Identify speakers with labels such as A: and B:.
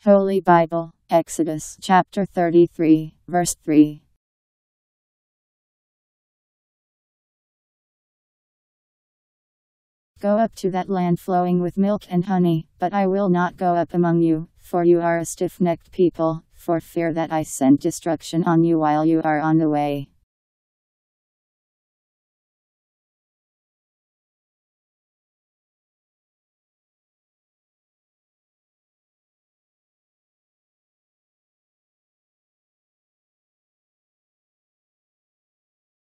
A: Holy Bible, Exodus chapter 33, verse 3. Go up to that land flowing with milk and honey, but I will not go up among you, for you are a stiff-necked people, for fear that I send destruction on you while you are on the way.